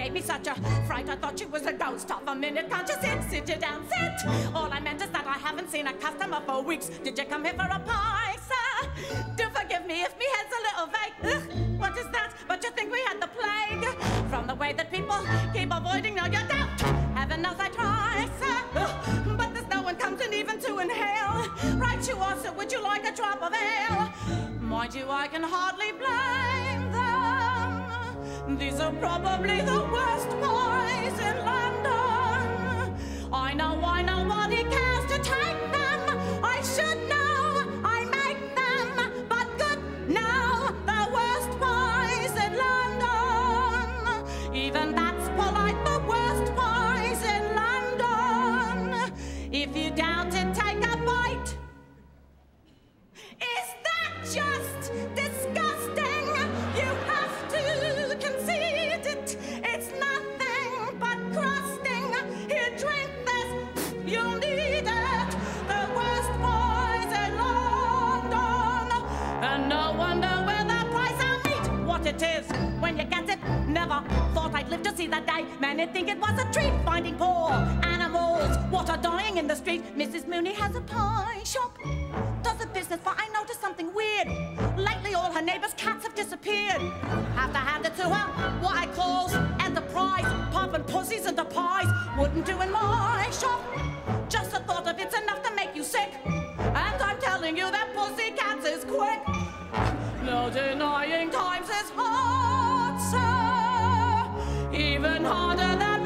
gave me such a fright. I thought you was a ghost. Half a minute, can't you sit you down, sit. All I meant is that I haven't seen a customer for weeks. Did you come here for a pie, sir? Do forgive me if me head's a little vague. Ugh, what is that? But you think we had the plague? From the way that people keep avoiding, no, you don't. Heaven knows I try, sir. Ugh, but there's no one comes in even to inhale. Right you are, sir, would you like a drop of ale? Mind you, I can hardly blame them. These are probably the worst boys in London. I know why nobody cares to take them. I should know, I make them. But good now, the worst boys in London. Even that's polite, the worst boys in London. If you doubt it, take a bite. Is that just disgusting? You have to concede it. It's nothing but crusting. Here, drink this. You'll need it. The worst boys in London. And no wonder where the price I'll meet. What it is when you get it. Never thought I'd live to see that day. Many think it was a treat finding poor animals. What are dying in the street? Mrs. Mooney has a pie shop. Does a business, but I noticed something weird. Lately, all her neighbors' cats have disappeared. Have to hand it to her, what I calls enterprise. Pumping pussies into pies wouldn't do in my shop. Just the thought of it's enough to make you sick. And I'm telling you that pussy cats is quick. No denying times is hard, sir. Even harder than